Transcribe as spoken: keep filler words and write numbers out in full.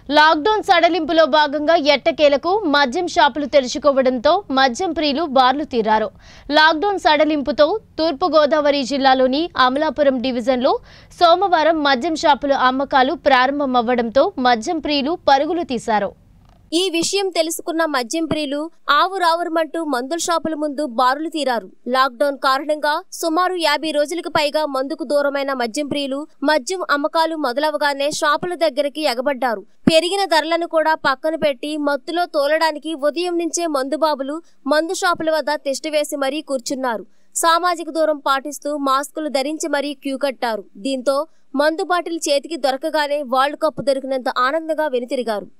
Lockdown సడలింపులో భాగంగా ఎట్టకేలకు మద్యం షాపులు తెరుచుకోవడంతో మద్యం ప్రియులు బార్లు తీరారు. లాక్డౌన్ సడలింపుతో తూర్పు గోదావరి జిల్లాలోని అమలాపురం డివిజన్లో సోమవారం మద్యం షాపుల అమ్మకాలు ప్రారంభమవ్వడంతో మద్యం ప్రియులు పరుగులు తీశారు. ఈ విషయం తెలుసుకున్న మద్యం ప్రియులు ఆవురావురమంటూ మందుల షాపుల ముందు బారులు తీరారు. లాక్డౌన్ కారణంగా సుమారు యాభై రోజులకు పైగా మందుకు దూరమైన మద్యం ప్రియులు మద్యం అమ్మకాలు మొదలవగానే షాపుల దగ్గరికి ఎగబడ్డారు. పెరిగిన ధరలను కూడా పక్కన పెట్టి మత్తులో తోలడానికి ఉదయం నుంచే మందుబాబులు మందు షాపుల వద్ద తిష్టవేసి మరీ కూర్చున్నారు. సామాజిక దూరం పాటిస్తూ మాస్కులు ధరించి మరీ క్యూ కట్టారు. దీంతో మందు బాటిల్ చేతికి దొరకగానే వరల్డ్ కప్ దొరికినంత ఆనందంగా వెనుతిరిగారు.